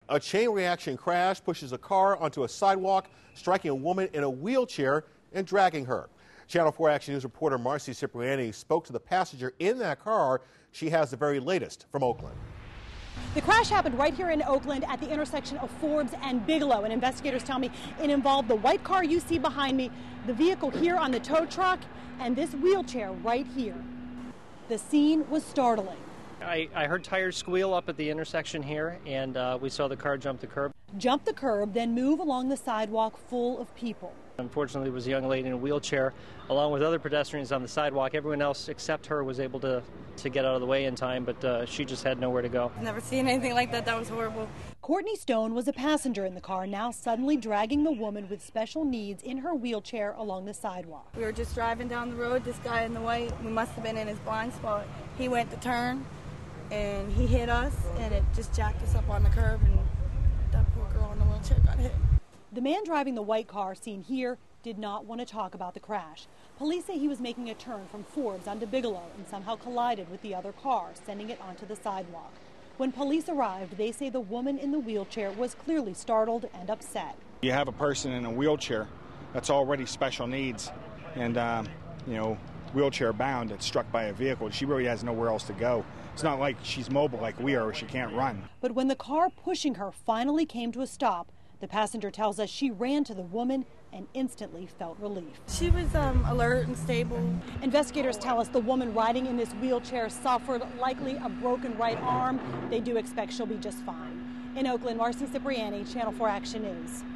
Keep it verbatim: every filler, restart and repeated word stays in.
A chain reaction crash pushes a car onto a sidewalk, striking a woman in a wheelchair and dragging her. Channel four Action News reporter Marcy Cipriani spoke to the passenger in that car. She has the very latest from Oakland. The crash happened right here in Oakland at the intersection of Forbes and Bigelow, and investigators tell me it involved the white car you see behind me, the vehicle here on the tow truck, and this wheelchair right here. The scene was startling. I, I heard tires squeal up at the intersection here, and uh, we saw the car jump the curb. Jump the curb, then move along the sidewalk full of people. Unfortunately, it was a young lady in a wheelchair, along with other pedestrians on the sidewalk. Everyone else except her was able to, to get out of the way in time, but uh, she just had nowhere to go. I've never seen anything like that. That was horrible. Courtney Stone was a passenger in the car, now suddenly dragging the woman with special needs in her wheelchair along the sidewalk. We were just driving down the road. This guy in the white, we must have been in his blind spot. He went to turn, and he hit us, and it just jacked us up on the curb, and that poor girl in the wheelchair got hit. The man driving the white car seen here did not want to talk about the crash. Police say he was making a turn from Forbes onto Bigelow and somehow collided with the other car, sending it onto the sidewalk. When police arrived, they say the woman in the wheelchair was clearly startled and upset. You have a person in a wheelchair that's already special needs and, um, you know, wheelchair bound that's struck by a vehicle. She really has nowhere else to go. It's not like she's mobile like we are, or she can't run. But when the car pushing her finally came to a stop, the passenger tells us she ran to the woman and instantly felt relief. She was um, alert and stable. Investigators tell us the woman riding in this wheelchair suffered likely a broken right arm. They do expect she'll be just fine. In Oakland, Marcy Cipriani, Channel four Action News.